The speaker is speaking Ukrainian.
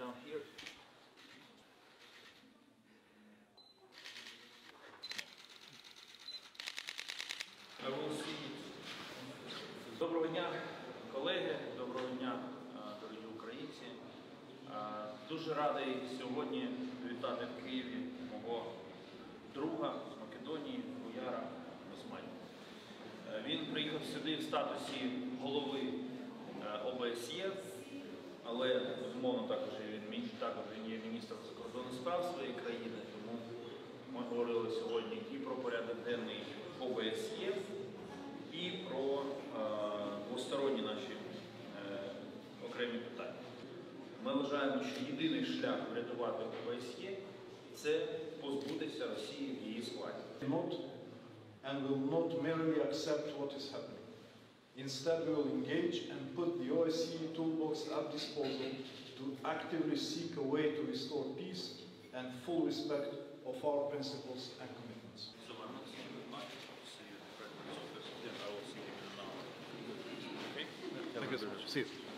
down here. I will see it. Доброго дня, колеги, доброго дня, дорогі українці. Дуже радий сьогодні вітати в Києві мого друга з Македонії, Буяра Османі. Він приїхав сюди в статусі голови ОБСЄ, але, безумовно, також він є міністром закордонних справ своєї країни, тому ми говорили сьогодні і про порядок денний ОБСЄ, і про двосторонні наші окремі питання. Ми вважаємо, що єдиний шлях врятувати ОБСЄ – це позбутися Росії в її складі. And will not merely accept what is happening. Instead, we will engage and put the OSCE toolbox at disposal to actively seek a way to restore peace and full respect of our principles and commitments. So I'm not seeing you much. I'll see you at the President's office. Then I will see you in an hour. Okay? Thank you so much. See you.